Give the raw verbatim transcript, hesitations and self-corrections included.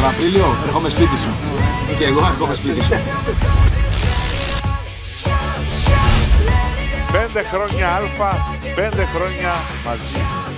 Τον Απρίλιο έρχομαι σπίτι σου. Και εγώ έρχομαι σπίτι σου. Πέντε χρόνια αλφα, πέντε χρόνια μαζί.